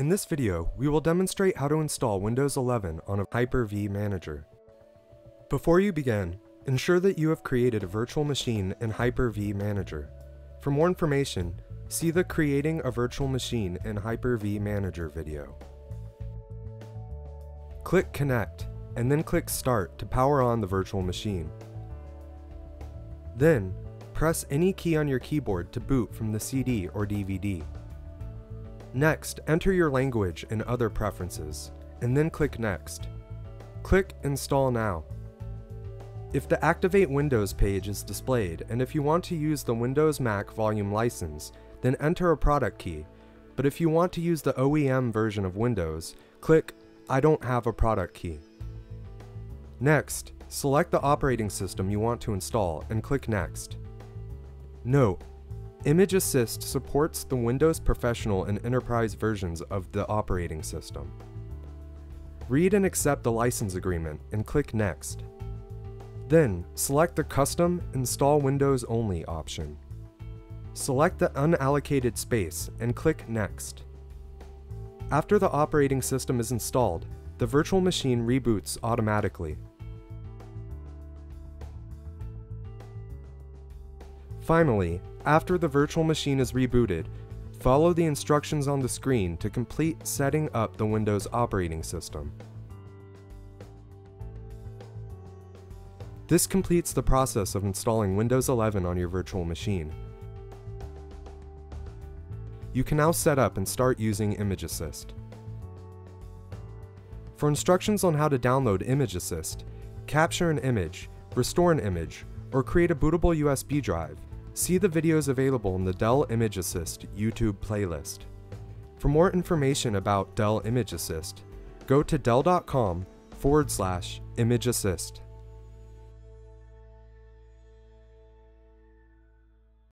In this video, we will demonstrate how to install Windows 11 on a Hyper-V Manager. Before you begin, ensure that you have created a virtual machine in Hyper-V Manager. For more information, see the Creating a Virtual Machine in Hyper-V Manager video. Click Connect, and then click Start to power on the virtual machine. Then, press any key on your keyboard to boot from the CD or DVD. Next, enter your language and other preferences, and then click Next. Click Install Now. If the Activate Windows page is displayed, and if you want to use the Windows Mac volume license, then enter a product key, but if you want to use the OEM version of Windows, click I don't have a product key. Next, select the operating system you want to install and click Next. Note: Image Assist supports the Windows Professional and Enterprise versions of the operating system. Read and accept the license agreement and click Next. Then, select the Custom Install Windows Only option. Select the unallocated space and click Next. After the operating system is installed, the virtual machine reboots automatically. Finally, after the virtual machine is rebooted, follow the instructions on the screen to complete setting up the Windows operating system. This completes the process of installing Windows 11 on your virtual machine. You can now set up and start using Image Assist. For instructions on how to download Image Assist, capture an image, restore an image, or create a bootable USB drive, see the videos available in the Dell Image Assist YouTube playlist. For more information about Dell Image Assist, go to dell.com/Image Assist.